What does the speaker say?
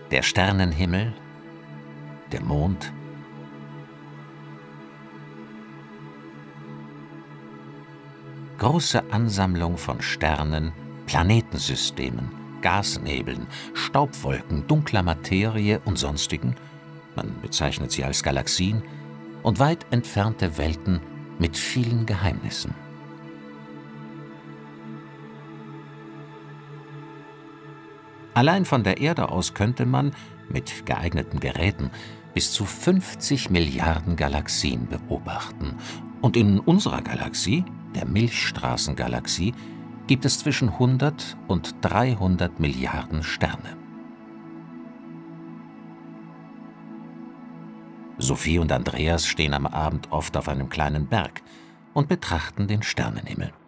Der Sternenhimmel, der Mond, große Ansammlung von Sternen, Planetensystemen, Gasnebeln, Staubwolken, dunkler Materie und sonstigen, man bezeichnet sie als Galaxien, und weit entfernte Welten mit vielen Geheimnissen. Allein von der Erde aus könnte man, mit geeigneten Geräten, bis zu 50 Milliarden Galaxien beobachten. Und in unserer Galaxie, der Milchstraßengalaxie, gibt es zwischen 100 und 300 Milliarden Sterne. Sophie und Andreas stehen am Abend oft auf einem kleinen Berg und betrachten den Sternenhimmel.